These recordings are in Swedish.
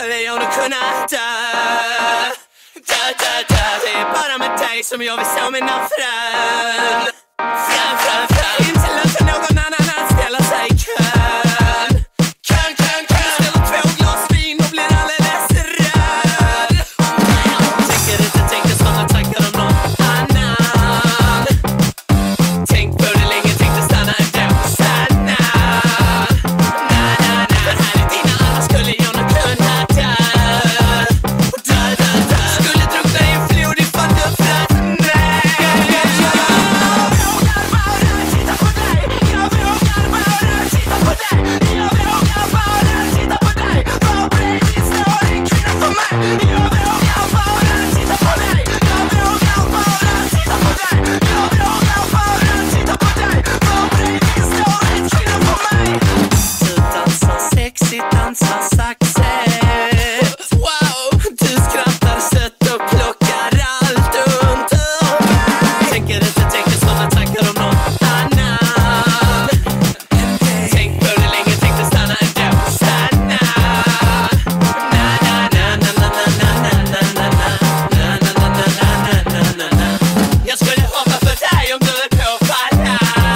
skulle jag nog kunna dö. Det är bara med dig som jag vill så mina frön. Frön. Inte låta någon annan ställa sig i kön. Kön. Ställer 2 glas vin och blir alldeles röd. Tänker såna tankar om någon annan. Tänk på det länge, tänkte stanna ändå. Stanna. För här är dina, annars skulle jag nog kunna dö. Skulle drunkna i en flod ifall du flöt med. Dansar saxet. Wow, du skrattar sött och plockar allt runt om mig. Tänker såna tankar om någon annan. Tänk på det länge, tänkte stanna ändå. Stanna. Jag skulle hoppa för dig om du är på falla.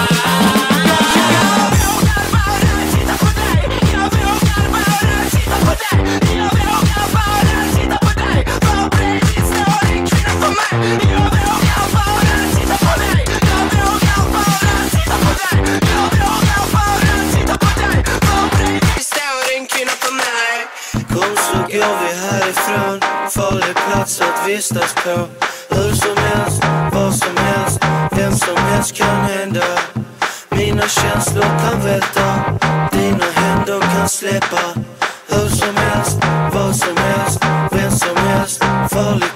Kom så går vi härifrån. Farlig plats att vistas på. Hur som helst, vad som helst, vem som helst kan hända. Mina känslor kan välta, dina händer kan släppa. Hur som helst, vad som helst, vem som helst. Farlig